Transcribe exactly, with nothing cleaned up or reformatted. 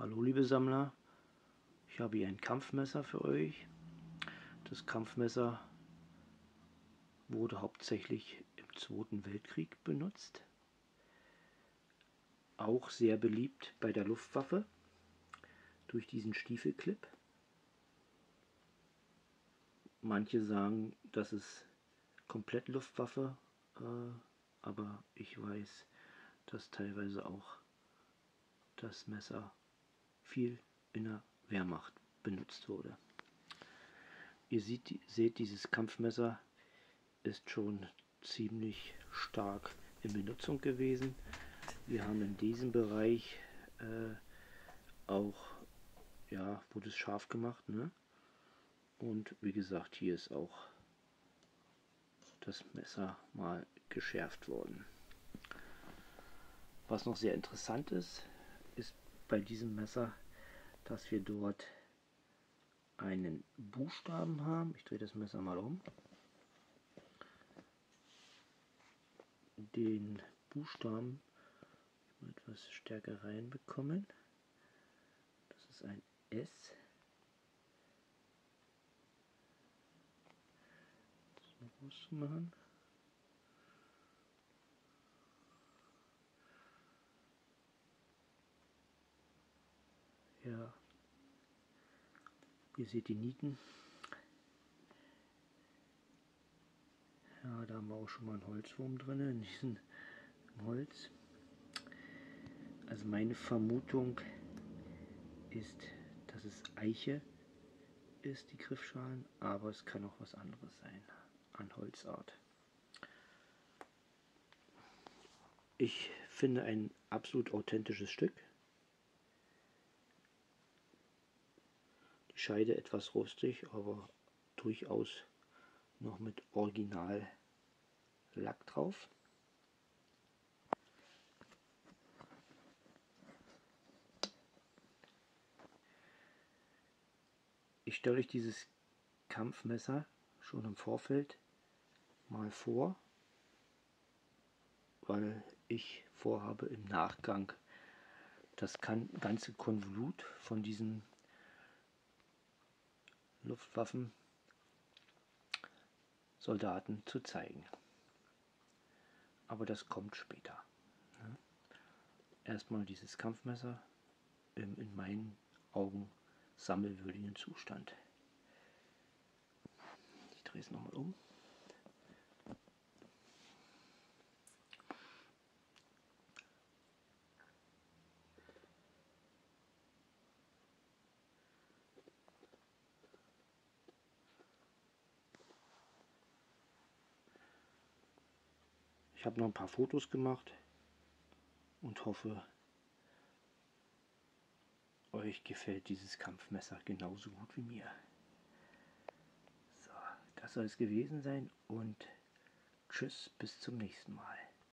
Hallo liebe Sammler, ich habe hier ein Kampfmesser für euch. Das Kampfmesser wurde hauptsächlich im Zweiten Weltkrieg benutzt. Auch sehr beliebt bei der Luftwaffe durch diesen Stiefelclip. Manche sagen, das ist komplett Luftwaffe, äh, aber ich weiß, dass teilweise auch das Messer viel in der Wehrmacht benutzt wurde. Ihr seht, seht, dieses Kampfmesser ist schon ziemlich stark in Benutzung gewesen. Wir haben in diesem Bereich äh, auch, ja, wurde es scharf gemacht, ne? Und wie gesagt, hier ist auch das Messer mal geschärft worden. Was noch sehr interessant ist, ist bei diesem Messer, dass wir dort einen Buchstaben haben. Ich drehe das Messer mal um. Den Buchstaben etwas stärker reinbekommen. Das ist ein S. So groß zu machen. Ja. Ihr seht die Nieten. Ja, da haben wir auch schon mal einen Holzwurm drin in diesem Holz. Also meine Vermutung ist, dass es Eiche ist, die Griffschalen, aber es kann auch was anderes sein an Holzart. Ich finde ein absolut authentisches Stück. Die Scheide etwas rustig, aber durchaus noch mit Original Lack drauf. Ich stelle euch dieses Kampfmesser schon im Vorfeld mal vor, weil ich vorhabe im Nachgang das ganze Konvolut von diesen Luftwaffensoldaten zu zeigen. Aber das kommt später. Erstmal dieses Kampfmesser im in meinen Augen sammelwürdigen Zustand. Ich drehe es nochmal um. Ich habe noch ein paar Fotos gemacht und hoffe, euch gefällt dieses Kampfmesser genauso gut wie mir. So, das soll es gewesen sein und tschüss, bis zum nächsten Mal.